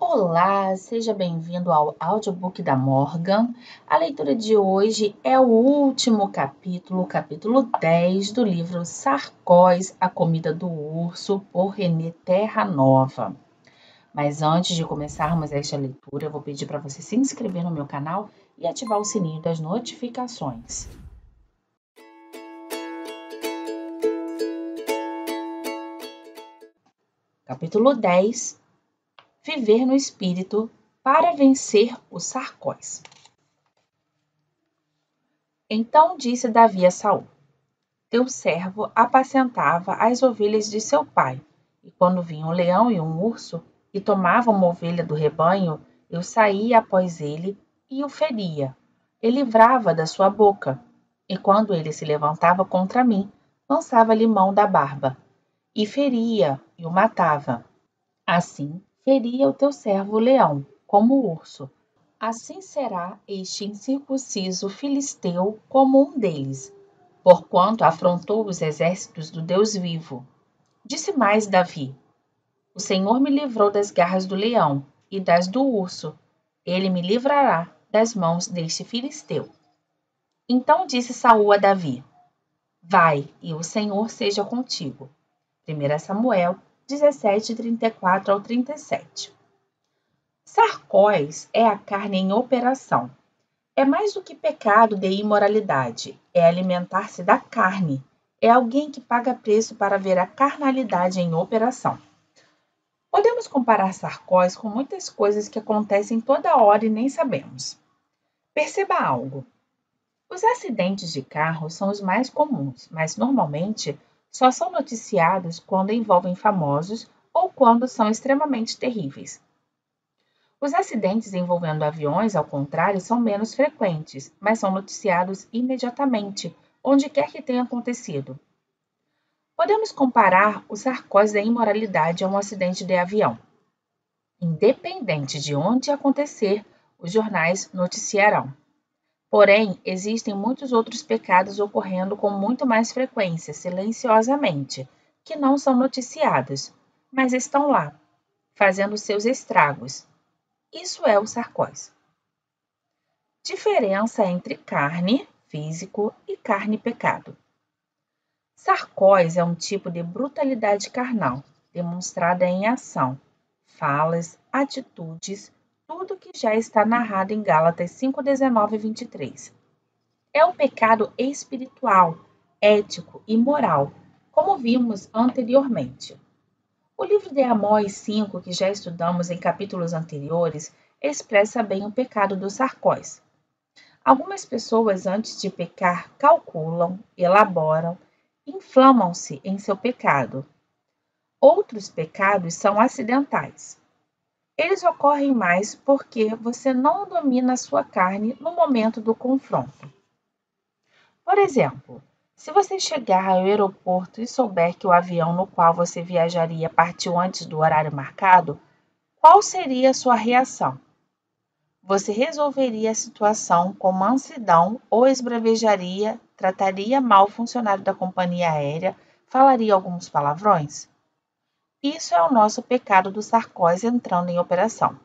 Olá, seja bem-vindo ao audiobook da Morgan. A leitura de hoje é o último capítulo, capítulo 10 do livro Sarcóis, A Comida do Urso, por Renê Terranova. Mas antes de começarmos esta leitura, eu vou pedir para você se inscrever no meu canal e ativar o sininho das notificações. Capítulo 10. Viver no espírito para vencer os sarcóis. Então disse Davi a Saul: Teu servo apacentava as ovelhas de seu pai, e quando vinha um leão e um urso, e tomavam uma ovelha do rebanho, eu saía após ele e o feria, e livrava da sua boca. E quando ele se levantava contra mim, lançava-lhe mão da barba, e feria, e o matava. Assim feria o teu servo o leão, como o urso. Assim será este incircunciso filisteu como um deles, porquanto afrontou os exércitos do Deus vivo. Disse mais Davi: O Senhor me livrou das garras do leão e das do urso. Ele me livrará das mãos deste filisteu. Então disse Saul a Davi: Vai, e o Senhor seja contigo. 1 Samuel 17, 34 ao 37. Sarcóis é a carne em operação. É mais do que pecado de imoralidade, é alimentar-se da carne. É alguém que paga preço para ver a carnalidade em operação. Podemos comparar sarcóis com muitas coisas que acontecem toda hora e nem sabemos. Perceba algo. Os acidentes de carro são os mais comuns, mas normalmente só são noticiados quando envolvem famosos ou quando são extremamente terríveis. Os acidentes envolvendo aviões, ao contrário, são menos frequentes, mas são noticiados imediatamente, onde quer que tenha acontecido. Podemos comparar os sarcóis da imoralidade a um acidente de avião. Independente de onde acontecer, os jornais noticiarão. Porém, existem muitos outros pecados ocorrendo com muito mais frequência, silenciosamente, que não são noticiados, mas estão lá, fazendo seus estragos. Isso é o sarcóis. Diferença entre carne, físico, e carne, pecado. Sarcóis é um tipo de brutalidade carnal, demonstrada em ação, falas, atitudes, tudo que já está narrado em Gálatas 5, 19 e 23. É um pecado espiritual, ético e moral, como vimos anteriormente. O livro de Amós 5, que já estudamos em capítulos anteriores, expressa bem o pecado dos sarcóis. Algumas pessoas, antes de pecar, calculam, elaboram, inflamam-se em seu pecado. Outros pecados são acidentais. Eles ocorrem mais porque você não domina a sua carne no momento do confronto. Por exemplo, se você chegar ao aeroporto e souber que o avião no qual você viajaria partiu antes do horário marcado, qual seria a sua reação? Você resolveria a situação com mansidão ou esbravejaria, trataria mal o funcionário da companhia aérea, falaria alguns palavrões? Isso é o nosso pecado do sarcóis entrando em operação.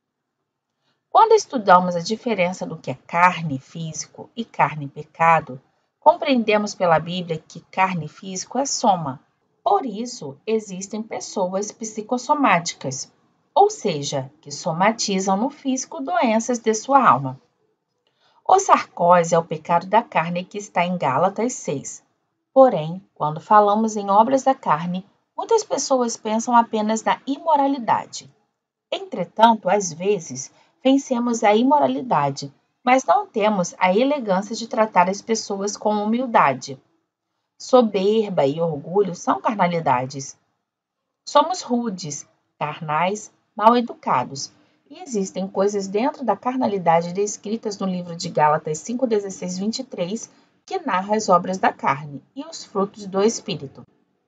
Quando estudamos a diferença do que é carne, físico, e carne, pecado, compreendemos pela Bíblia que carne e físico é soma. Por isso, existem pessoas psicossomáticas, ou seja, que somatizam no físico doenças de sua alma. O sarcóis é o pecado da carne que está em Gálatas 6. Porém, quando falamos em obras da carne, muitas pessoas pensam apenas na imoralidade. Entretanto, às vezes, vencemos a imoralidade, mas não temos a elegância de tratar as pessoas com humildade. Soberba e orgulho são carnalidades. Somos rudes, carnais, mal educados. E existem coisas dentro da carnalidade descritas no livro de Gálatas 5, 16, 23, que narra as obras da carne e os frutos do Espírito.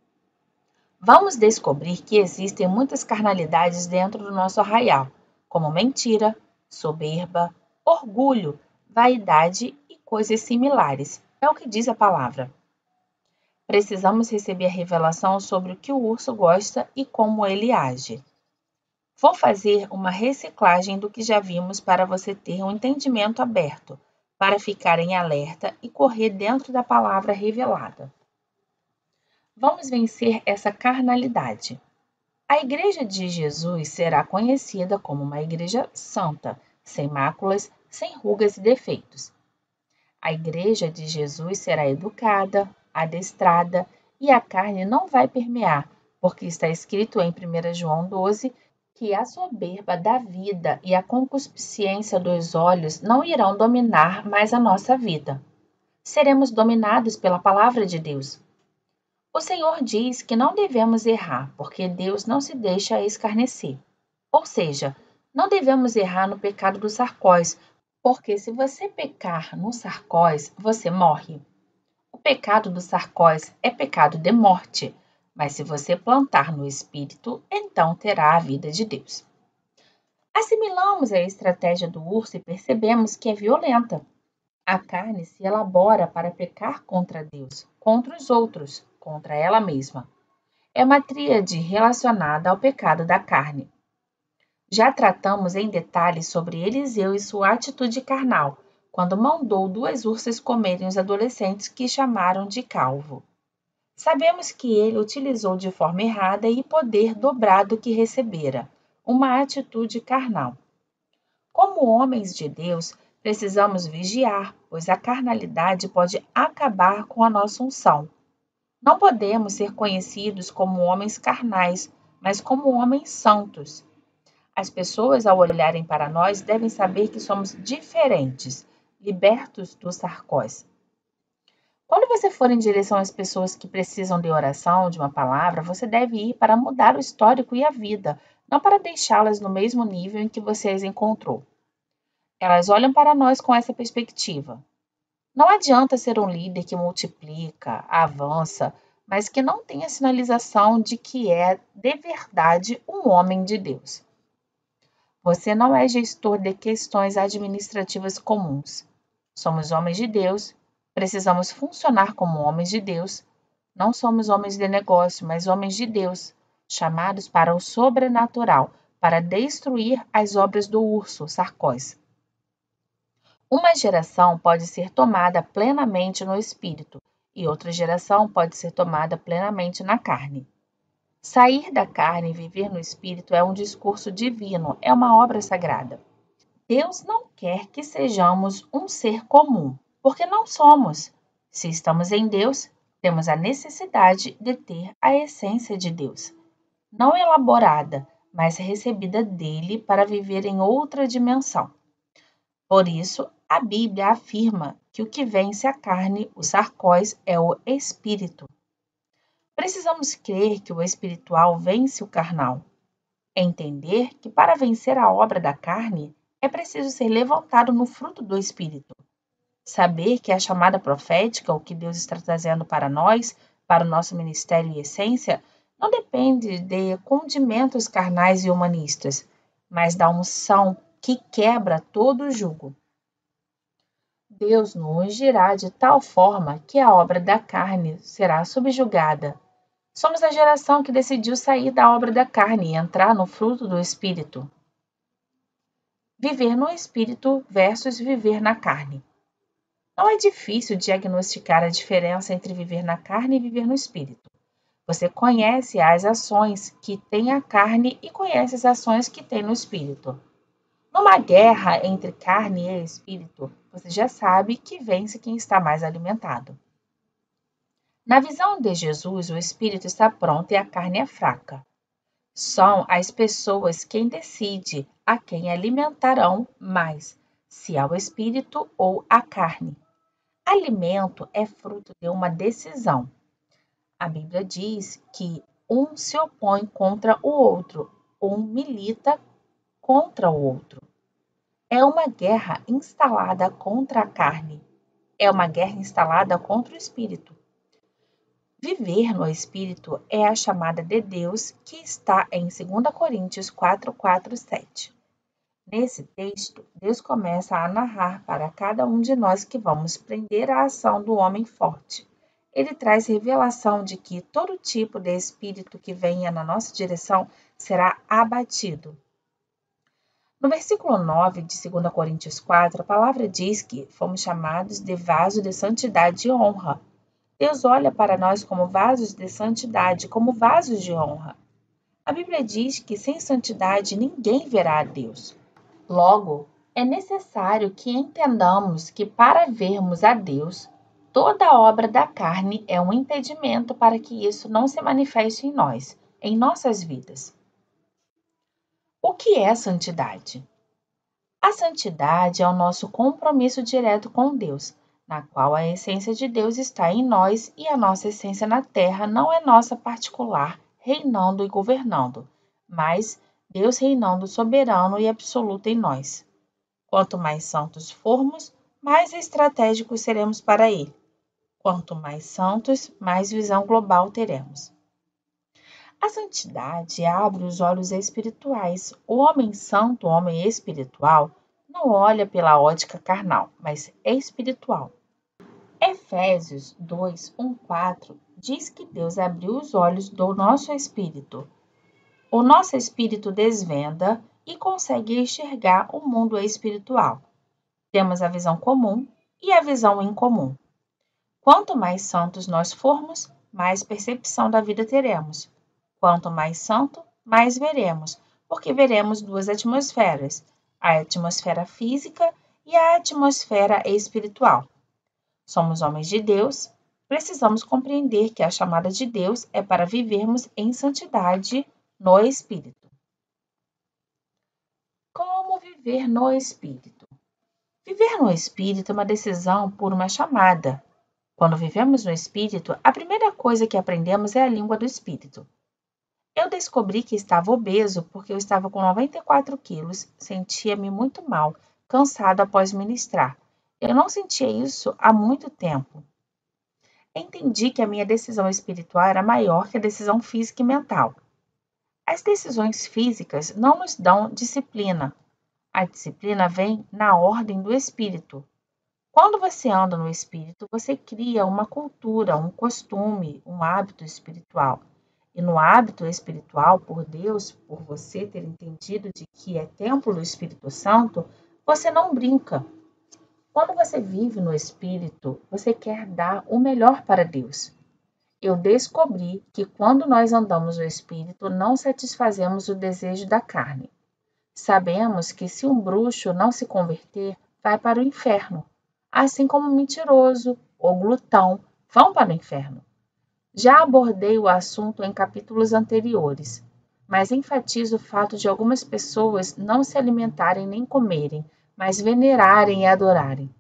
Vamos descobrir que existem muitas carnalidades dentro do nosso arraial, como mentira, soberba, orgulho, vaidade e coisas similares. É o que diz a palavra. Precisamos receber a revelação sobre o que o urso gosta e como ele age. Vou fazer uma reciclagem do que já vimos para você ter um entendimento aberto, para ficar em alerta e correr dentro da palavra revelada. Vamos vencer essa carnalidade. A Igreja de Jesus será conhecida como uma igreja santa, sem máculas, sem rugas e defeitos. A Igreja de Jesus será educada, adestrada e a carne não vai permear, porque está escrito em 1 João 12 que a soberba da vida e a concupiscência dos olhos não irão dominar mais a nossa vida. Seremos dominados pela palavra de Deus. O Senhor diz que não devemos errar, porque Deus não se deixa escarnecer. Ou seja, não devemos errar no pecado do sarcóis, porque se você pecar no sarcóis, você morre. O pecado do sarcóis é pecado de morte, mas se você plantar no Espírito, então terá a vida de Deus. Assimilamos a estratégia do urso e percebemos que é violenta. A carne se elabora para pecar contra Deus, contra os outros, contra ela mesma. É uma tríade relacionada ao pecado da carne. Já tratamos em detalhes sobre Eliseu e sua atitude carnal, quando mandou 2 ursas comerem os adolescentes que chamaram de calvo. Sabemos que ele utilizou de forma errada e poder dobrado que recebera, uma atitude carnal. Como homens de Deus, precisamos vigiar, pois a carnalidade pode acabar com a nossa unção. Não podemos ser conhecidos como homens carnais, mas como homens santos. As pessoas, ao olharem para nós, devem saber que somos diferentes, libertos do sarcós. Quando você for em direção às pessoas que precisam de oração, de uma palavra, você deve ir para mudar o histórico e a vida, não para deixá-las no mesmo nível em que você as encontrou. Elas olham para nós com essa perspectiva. Não adianta ser um líder que multiplica, avança, mas que não tem a sinalização de que é de verdade um homem de Deus. Você não é gestor de questões administrativas comuns. Somos homens de Deus, precisamos funcionar como homens de Deus. Não somos homens de negócio, mas homens de Deus, chamados para o sobrenatural, para destruir as obras do urso, sarcós. Uma geração pode ser tomada plenamente no espírito e outra geração pode ser tomada plenamente na carne. Sair da carne e viver no espírito é um discurso divino, é uma obra sagrada. Deus não quer que sejamos um ser comum, porque não somos. Se estamos em Deus, temos a necessidade de ter a essência de Deus, não elaborada, mas recebida dele para viver em outra dimensão. Por isso, a Bíblia afirma que o que vence a carne, o sarcós, é o espírito. Precisamos crer que o espiritual vence o carnal. Entender que para vencer a obra da carne, é preciso ser levantado no fruto do espírito. Saber que a chamada profética, o que Deus está trazendo para nós, para o nosso ministério e essência, não depende de condimentos carnais e humanistas, mas da unção que quebra todo o jugo. Deus nos ungirá de tal forma que a obra da carne será subjugada. Somos a geração que decidiu sair da obra da carne e entrar no fruto do Espírito. Viver no Espírito versus viver na carne. Não é difícil diagnosticar a diferença entre viver na carne e viver no Espírito. Você conhece as ações que tem a carne e conhece as ações que tem no Espírito. Numa guerra entre carne e espírito, você já sabe que vence quem está mais alimentado. Na visão de Jesus, o espírito está pronto e a carne é fraca. São as pessoas quem decide a quem alimentarão mais, se ao espírito ou à carne. Alimento é fruto de uma decisão. A Bíblia diz que um se opõe contra o outro, um milita contra o outro. É uma guerra instalada contra a carne. É uma guerra instalada contra o espírito. Viver no espírito é a chamada de Deus que está em 2 Coríntios 4:7. Nesse texto, Deus começa a narrar para cada um de nós que vamos prender a ação do homem forte. Ele traz revelação de que todo tipo de espírito que venha na nossa direção será abatido. No versículo 9 de 2 Coríntios 4, a palavra diz que fomos chamados de vaso de santidade e honra. Deus olha para nós como vasos de santidade, como vasos de honra. A Bíblia diz que sem santidade ninguém verá a Deus. Logo, é necessário que entendamos que para vermos a Deus, toda obra da carne é um impedimento para que isso não se manifeste em nós, em nossas vidas. O que é santidade? A santidade é o nosso compromisso direto com Deus, na qual a essência de Deus está em nós e a nossa essência na terra não é nossa particular, reinando e governando, mas Deus reinando soberano e absoluto em nós. Quanto mais santos formos, mais estratégicos seremos para Ele. Quanto mais santos, mais visão global teremos. A santidade abre os olhos espirituais. O homem santo, o homem espiritual, não olha pela ótica carnal, mas é espiritual. Efésios 2, 1, 4 diz que Deus abriu os olhos do nosso espírito. O nosso espírito desvenda e consegue enxergar o mundo espiritual. Temos a visão comum e a visão incomum. Quanto mais santos nós formos, mais percepção da vida teremos. Quanto mais santo, mais veremos, porque veremos duas atmosferas, a atmosfera física e a atmosfera espiritual. Somos homens de Deus, precisamos compreender que a chamada de Deus é para vivermos em santidade no Espírito. Como viver no Espírito? Viver no Espírito é uma decisão por uma chamada. Quando vivemos no Espírito, a primeira coisa que aprendemos é a língua do Espírito. Eu descobri que estava obeso porque eu estava com 94 quilos, sentia-me muito mal, cansado após ministrar. Eu não sentia isso há muito tempo. Entendi que a minha decisão espiritual era maior que a decisão física e mental. As decisões físicas não nos dão disciplina. A disciplina vem na ordem do Espírito. Quando você anda no Espírito, você cria uma cultura, um costume, um hábito espiritual. E no hábito espiritual, por Deus, por você ter entendido de que é templo do Espírito Santo, você não brinca. Quando você vive no Espírito, você quer dar o melhor para Deus. Eu descobri que quando nós andamos no Espírito, não satisfazemos o desejo da carne. Sabemos que se um bruxo não se converter, vai para o inferno, assim como o mentiroso ou glutão vão para o inferno. Já abordei o assunto em capítulos anteriores, mas enfatizo o fato de algumas pessoas não se alimentarem nem comerem, mas venerarem e adorarem.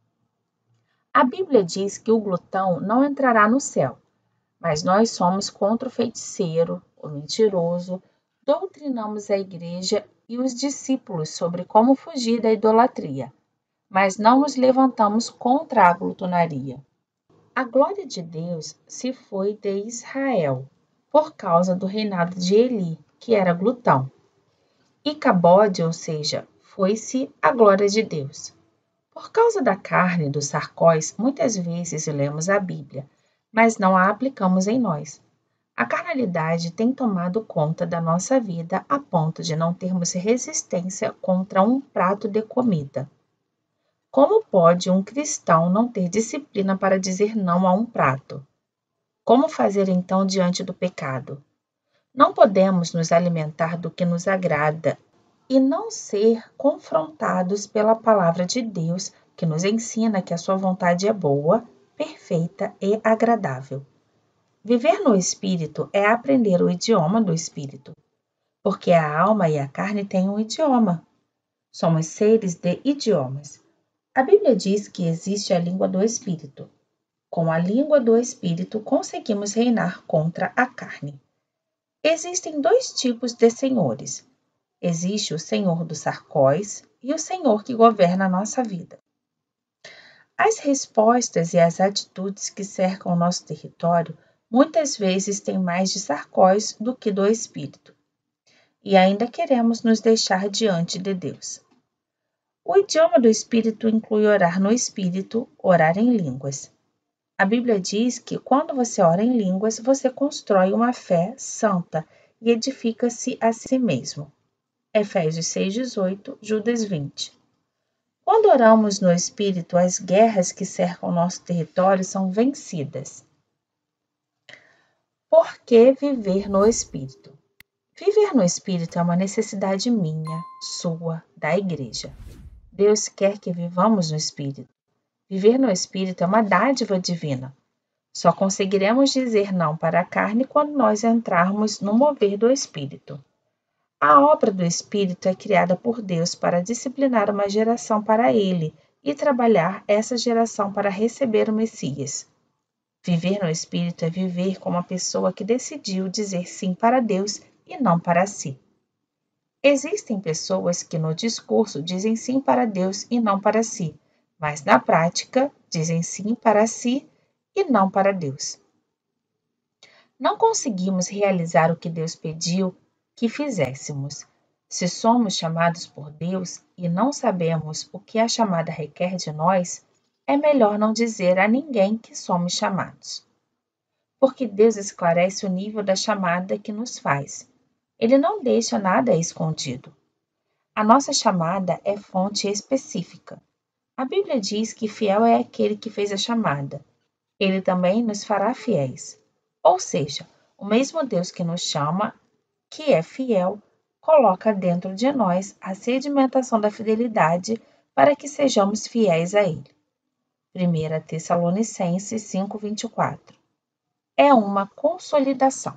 A Bíblia diz que o glutão não entrará no céu, mas nós somos contra o feiticeiro, o mentiroso, doutrinamos a igreja e os discípulos sobre como fugir da idolatria, mas não nos levantamos contra a glutonaria. A glória de Deus se foi de Israel, por causa do reinado de Eli, que era glutão. Icabode, ou seja, foi-se a glória de Deus. Por causa da carne dos sarcóis, muitas vezes lemos a Bíblia, mas não a aplicamos em nós. A carnalidade tem tomado conta da nossa vida a ponto de não termos resistência contra um prato de comida. Como pode um cristão não ter disciplina para dizer não a um prato? Como fazer então diante do pecado? Não podemos nos alimentar do que nos agrada e não ser confrontados pela palavra de Deus, que nos ensina que a sua vontade é boa, perfeita e agradável. Viver no Espírito é aprender o idioma do Espírito, porque a alma e a carne têm um idioma. Somos seres de idiomas. A Bíblia diz que existe a língua do Espírito. Com a língua do Espírito, conseguimos reinar contra a carne. Existem dois tipos de senhores. Existe o Senhor dos sarcóis e o Senhor que governa a nossa vida. As respostas e as atitudes que cercam o nosso território muitas vezes têm mais de sarcóis do que do Espírito. E ainda queremos nos deixar diante de Deus. O idioma do Espírito inclui orar no Espírito, orar em línguas. A Bíblia diz que quando você ora em línguas, você constrói uma fé santa e edifica-se a si mesmo. Efésios 6,18, Judas 20. Quando oramos no Espírito, as guerras que cercam nosso território são vencidas. Por que viver no Espírito? Viver no Espírito é uma necessidade minha, sua, da Igreja. Deus quer que vivamos no Espírito. Viver no Espírito é uma dádiva divina. Só conseguiremos dizer não para a carne quando nós entrarmos no mover do Espírito. A obra do Espírito é criada por Deus para disciplinar uma geração para Ele e trabalhar essa geração para receber o Messias. Viver no Espírito é viver como uma pessoa que decidiu dizer sim para Deus e não para si. Existem pessoas que no discurso dizem sim para Deus e não para si, mas na prática dizem sim para si e não para Deus. Não conseguimos realizar o que Deus pediu que fizéssemos. Se somos chamados por Deus e não sabemos o que a chamada requer de nós, é melhor não dizer a ninguém que somos chamados. Porque Deus esclarece o nível da chamada que nos faz. Ele não deixa nada escondido. A nossa chamada é fonte específica. A Bíblia diz que fiel é aquele que fez a chamada. Ele também nos fará fiéis. Ou seja, o mesmo Deus que nos chama, que é fiel, coloca dentro de nós a sedimentação da fidelidade para que sejamos fiéis a Ele. 1 Tessalonicenses 5:24. É uma consolidação.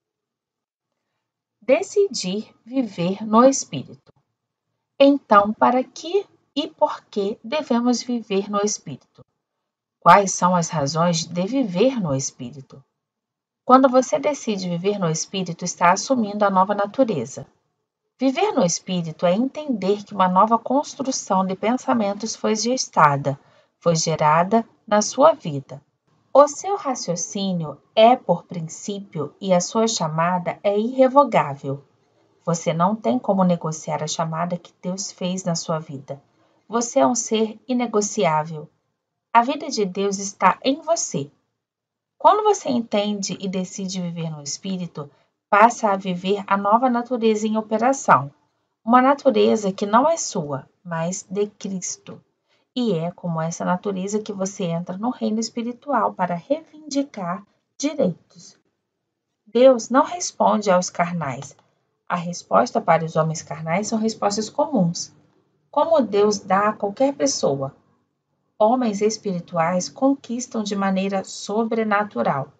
Decidir viver no Espírito. Então, para que e por que devemos viver no Espírito? Quais são as razões de viver no Espírito? Quando você decide viver no Espírito, está assumindo a nova natureza. Viver no Espírito é entender que uma nova construção de pensamentos foi gestada, foi gerada na sua vida. O seu raciocínio é por princípio e a sua chamada é irrevogável. Você não tem como negociar a chamada que Deus fez na sua vida. Você é um ser inegociável. A vida de Deus está em você. Quando você entende e decide viver no Espírito, passa a viver a nova natureza em operação. Uma natureza que não é sua, mas de Cristo. E é como essa natureza que você entra no reino espiritual para reivindicar direitos. Deus não responde aos carnais. A resposta para os homens carnais são respostas comuns, como Deus dá a qualquer pessoa. Homens espirituais conquistam de maneira sobrenatural.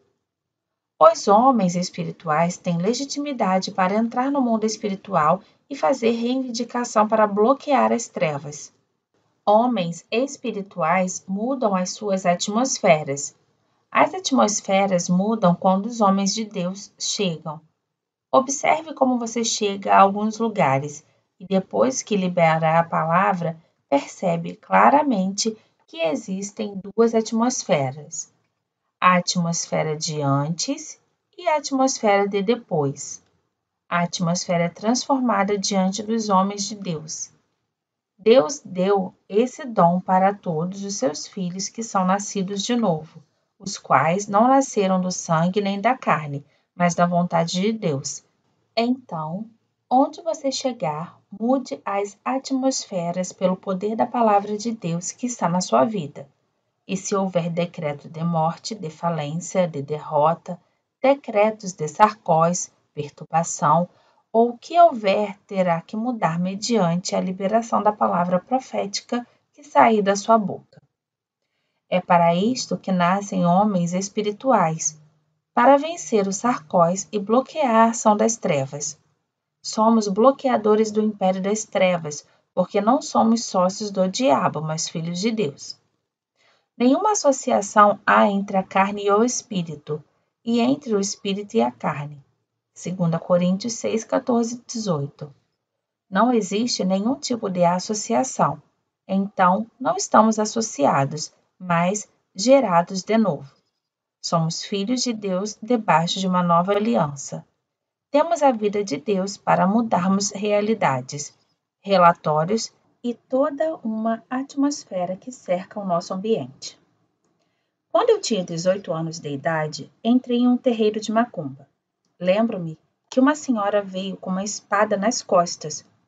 Os homens espirituais têm legitimidade para entrar no mundo espiritual e fazer reivindicação para bloquear as trevas. Homens espirituais mudam as suas atmosferas. As atmosferas mudam quando os homens de Deus chegam. Observe como você chega a alguns lugares e depois que libera a palavra, percebe claramente que existem duas atmosferas. A atmosfera de antes e a atmosfera de depois. A atmosfera é transformada diante dos homens de Deus. Deus deu esse dom para todos os seus filhos que são nascidos de novo, os quais não nasceram do sangue nem da carne, mas da vontade de Deus. Então, onde você chegar, mude as atmosferas pelo poder da palavra de Deus que está na sua vida. E se houver decreto de morte, de falência, de derrota, decretos de sarcós, perturbação, ou o que houver terá que mudar mediante a liberação da palavra profética que sair da sua boca. É para isto que nascem homens espirituais, para vencer os sarcóis e bloquear a ação das trevas. Somos bloqueadores do império das trevas, porque não somos sócios do diabo, mas filhos de Deus. Nenhuma associação há entre a carne e o espírito, e entre o espírito e a carne. 2 Coríntios 6, 14 e 18. Não existe nenhum tipo de associação. Então, não estamos associados, mas gerados de novo. Somos filhos de Deus debaixo de uma nova aliança. Temos a vida de Deus para mudarmos realidades, relatórios e toda uma atmosfera que cerca o nosso ambiente. Quando eu tinha 18 anos de idade, entrei em um terreiro de macumba. Lembro-me que uma senhora veio com uma espada nas costas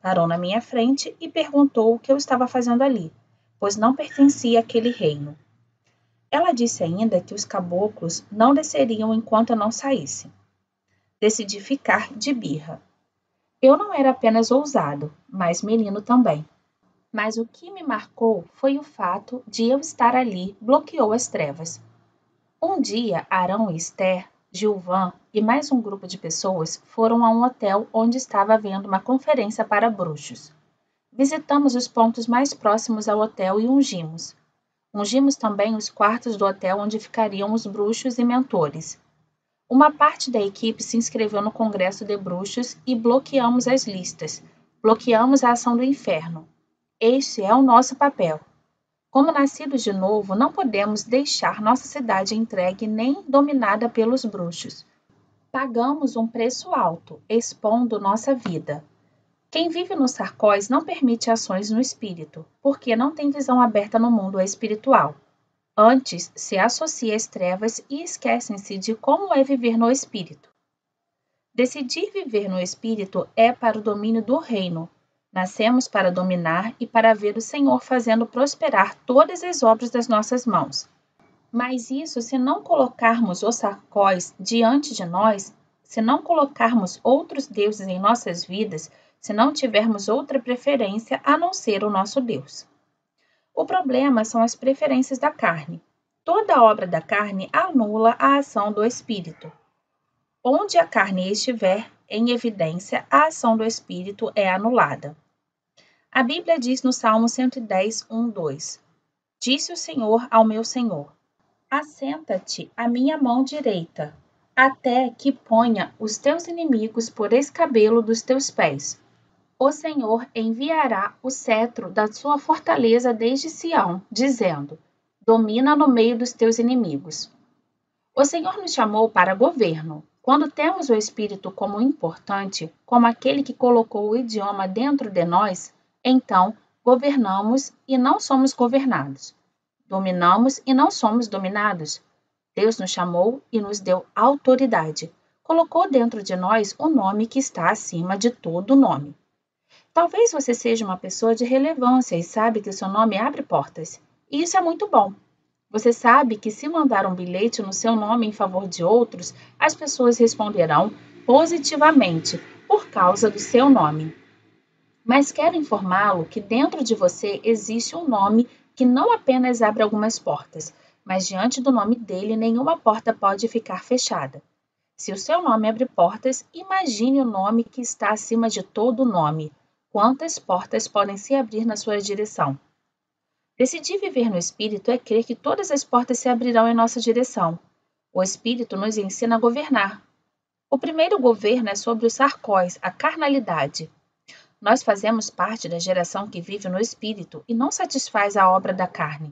Parou na minha frente e perguntou o que eu estava fazendo ali, pois não pertencia àquele reino. Ela disse ainda que os caboclos não desceriam enquanto eu não saísse. Decidi ficar de birra. Eu não era apenas ousado, mas menino também. Mas o que me marcou foi o fato de eu estar ali bloqueou as trevas. Um dia, Arão e Esther, Gilvan e mais um grupo de pessoas foram a um hotel onde estava havendo uma conferência para bruxos. Visitamos os pontos mais próximos ao hotel e ungimos. Ungimos também os quartos do hotel onde ficariam os bruxos e mentores. Uma parte da equipe se inscreveu no Congresso de Bruxos e bloqueamos as listas. Bloqueamos a ação do inferno. Este é o nosso papel. Como nascidos de novo, não podemos deixar nossa cidade entregue nem dominada pelos bruxos. Pagamos um preço alto, expondo nossa vida. Quem vive no Sarcóis não permite ações no espírito, porque não tem visão aberta no mundo espiritual. Antes, se associa às trevas e esquecem-se de como é viver no espírito. Decidir viver no espírito é para o domínio do reino. Nascemos para dominar e para ver o Senhor fazendo prosperar todas as obras das nossas mãos. Mas isso se não colocarmos os Sarcóis diante de nós, se não colocarmos outros deuses em nossas vidas, se não tivermos outra preferência a não ser o nosso Deus. O problema são as preferências da carne. Toda obra da carne anula a ação do espírito. Onde a carne estiver em evidência, a ação do espírito é anulada. A Bíblia diz no Salmo 110, 1, 2: Disse o Senhor ao meu Senhor: Assenta-te à minha mão direita, até que ponha os teus inimigos por escabelo dos teus pés. O Senhor enviará o cetro da sua fortaleza desde Sião, dizendo: Domina no meio dos teus inimigos. O Senhor nos chamou para governo. Quando temos o Espírito como importante, como aquele que colocou o idioma dentro de nós, então governamos e não somos governados. Dominamos e não somos dominados. Deus nos chamou e nos deu autoridade. Colocou dentro de nós o nome que está acima de todo nome. Talvez você seja uma pessoa de relevância e sabe que o seu nome abre portas. E isso é muito bom. Você sabe que se mandar um bilhete no seu nome em favor de outros, as pessoas responderão positivamente por causa do seu nome. Mas quero informá-lo que dentro de você existe um nome que não apenas abre algumas portas, mas diante do nome dele nenhuma porta pode ficar fechada. Se o seu nome abre portas, imagine o nome que está acima de todo nome. Quantas portas podem se abrir na sua direção? Decidir viver no Espírito é crer que todas as portas se abrirão em nossa direção. O Espírito nos ensina a governar. O primeiro governo é sobre os sarcóis, a carnalidade. Nós fazemos parte da geração que vive no Espírito e não satisfaz a obra da carne.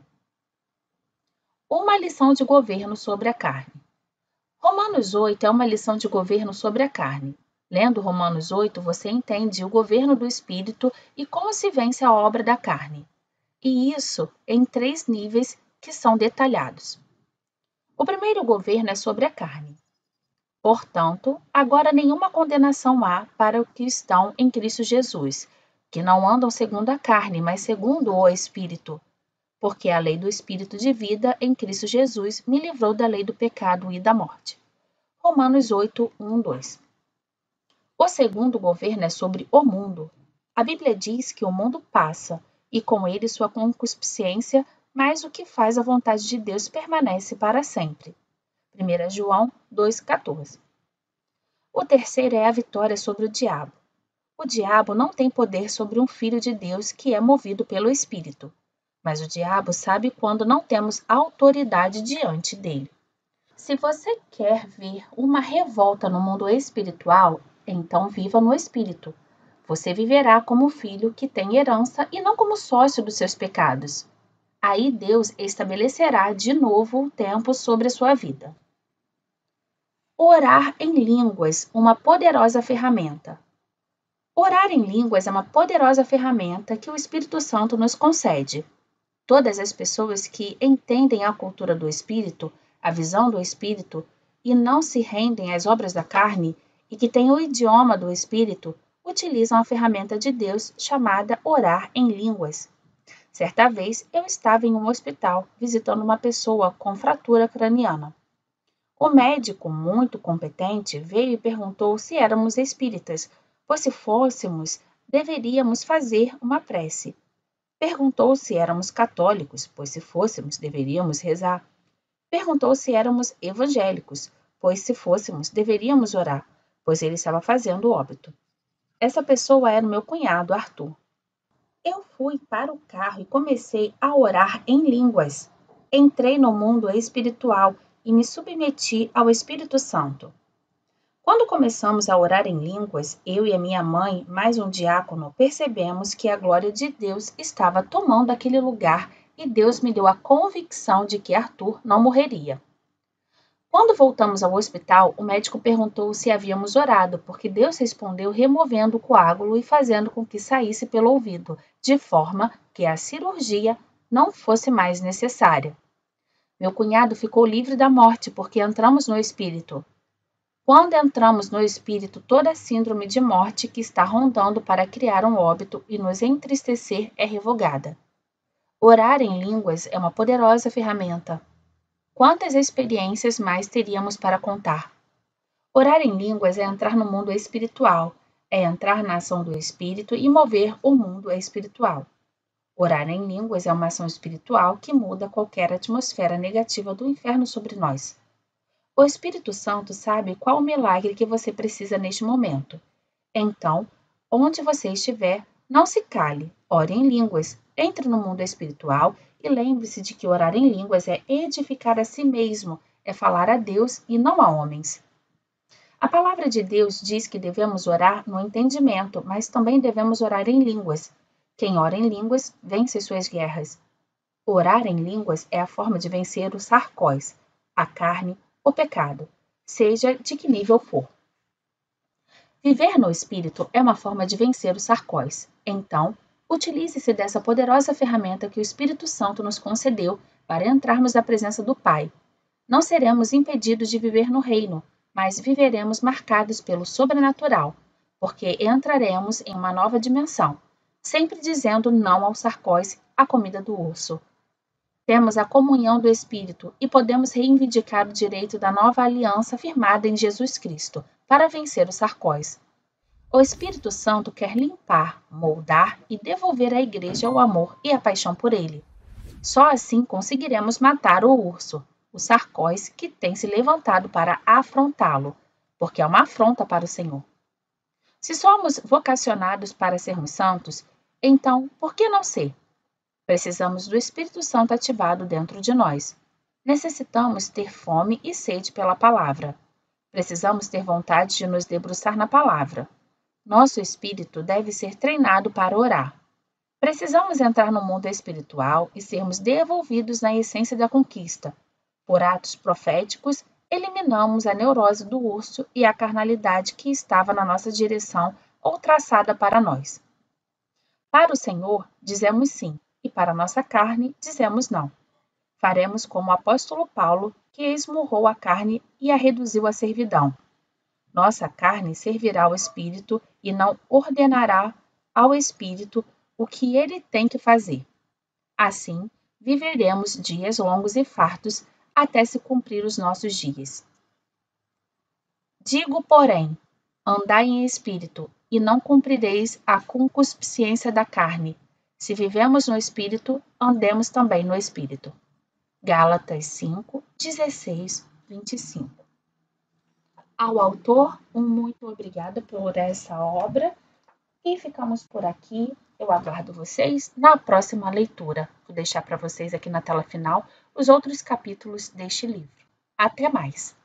Uma lição de governo sobre a carne. Romanos 8 é uma lição de governo sobre a carne. Lendo Romanos 8, você entende o governo do Espírito e como se vence a obra da carne. E isso em 3 níveis que são detalhados. O primeiro governo é sobre a carne. Portanto, agora nenhuma condenação há para os que estão em Cristo Jesus, que não andam segundo a carne, mas segundo o Espírito. Porque a lei do Espírito de vida em Cristo Jesus me livrou da lei do pecado e da morte. Romanos 8, 1, 2. O segundo governo é sobre o mundo. A Bíblia diz que o mundo passa, e com ele sua concupiscência, mas o que faz a vontade de Deus permanece para sempre. 1 João 2,14. O terceiro é a vitória sobre o diabo. O diabo não tem poder sobre um filho de Deus que é movido pelo Espírito, mas o diabo sabe quando não temos autoridade diante dele. Se você quer ver uma revolta no mundo espiritual, então viva no Espírito. Você viverá como filho que tem herança e não como sócio dos seus pecados. Aí Deus estabelecerá de novo o tempo sobre a sua vida. Orar em línguas, uma poderosa ferramenta. Orar em línguas é uma poderosa ferramenta que o Espírito Santo nos concede. Todas as pessoas que entendem a cultura do Espírito, a visão do Espírito, e não se rendem às obras da carne, e que têm o idioma do Espírito, utilizam a ferramenta de Deus chamada orar em línguas. Certa vez, eu estava em um hospital visitando uma pessoa com fratura craniana. O médico, muito competente, veio e perguntou se éramos espíritas, pois se fôssemos, deveríamos fazer uma prece. Perguntou se éramos católicos, pois se fôssemos, deveríamos rezar. Perguntou se éramos evangélicos, pois se fôssemos, deveríamos orar, pois ele estava fazendo o óbito. Essa pessoa era o meu cunhado, Arthur. Eu fui para o carro e comecei a orar em línguas. Entrei no mundo espiritual e me submeti ao Espírito Santo. Quando começamos a orar em línguas, eu e a minha mãe, mais um diácono, percebemos que a glória de Deus estava tomando aquele lugar e Deus me deu a convicção de que Arthur não morreria. Quando voltamos ao hospital, o médico perguntou se havíamos orado, porque Deus respondeu removendo o coágulo e fazendo com que saísse pelo ouvido, de forma que a cirurgia não fosse mais necessária. Meu cunhado ficou livre da morte porque entramos no Espírito. Quando entramos no Espírito, toda a síndrome de morte que está rondando para criar um óbito e nos entristecer é revogada. Orar em línguas é uma poderosa ferramenta. Quantas experiências mais teríamos para contar? Orar em línguas é entrar no mundo espiritual, é entrar na ação do Espírito e mover o mundo espiritual. Orar em línguas é uma ação espiritual que muda qualquer atmosfera negativa do inferno sobre nós. O Espírito Santo sabe qual o milagre que você precisa neste momento. Então, onde você estiver, não se cale, ore em línguas, entre no mundo espiritual e lembre-se de que orar em línguas é edificar a si mesmo, é falar a Deus e não a homens. A palavra de Deus diz que devemos orar no entendimento, mas também devemos orar em línguas. Quem ora em línguas vence suas guerras. Orar em línguas é a forma de vencer o sarcós, a carne, o pecado, seja de que nível for. Viver no Espírito é uma forma de vencer o sarcós. Então, utilize-se dessa poderosa ferramenta que o Espírito Santo nos concedeu para entrarmos na presença do Pai. Não seremos impedidos de viver no reino, mas viveremos marcados pelo sobrenatural, porque entraremos em uma nova dimensão, sempre dizendo não ao sarcós, a comida do urso. Temos a comunhão do Espírito e podemos reivindicar o direito da nova aliança firmada em Jesus Cristo, para vencer o sarcós. O Espírito Santo quer limpar, moldar e devolver à Igreja o amor e a paixão por ele. Só assim conseguiremos matar o urso, o sarcós que tem se levantado para afrontá-lo, porque é uma afronta para o Senhor. Se somos vocacionados para sermos santos, então por que não ser? Precisamos do Espírito Santo ativado dentro de nós. Necessitamos ter fome e sede pela palavra. Precisamos ter vontade de nos debruçar na palavra. Nosso espírito deve ser treinado para orar. Precisamos entrar no mundo espiritual e sermos devolvidos na essência da conquista. Por atos proféticos, eliminamos a neurose do urso e a carnalidade que estava na nossa direção ou traçada para nós. Para o Senhor, dizemos sim, e para a nossa carne, dizemos não. Faremos como o apóstolo Paulo, que esmurrou a carne e a reduziu à servidão. Nossa carne servirá ao Espírito e não ordenará ao Espírito o que ele tem que fazer. Assim, viveremos dias longos e fartos até se cumprir os nossos dias. Digo, porém, andai em espírito, e não cumprireis a concupiscência da carne. Se vivemos no Espírito, andemos também no Espírito. Gálatas 5, 16, 25. Ao autor, muito obrigada por essa obra e ficamos por aqui. Eu aguardo vocês na próxima leitura. Vou deixar para vocês aqui na tela final os outros capítulos deste livro. Até mais!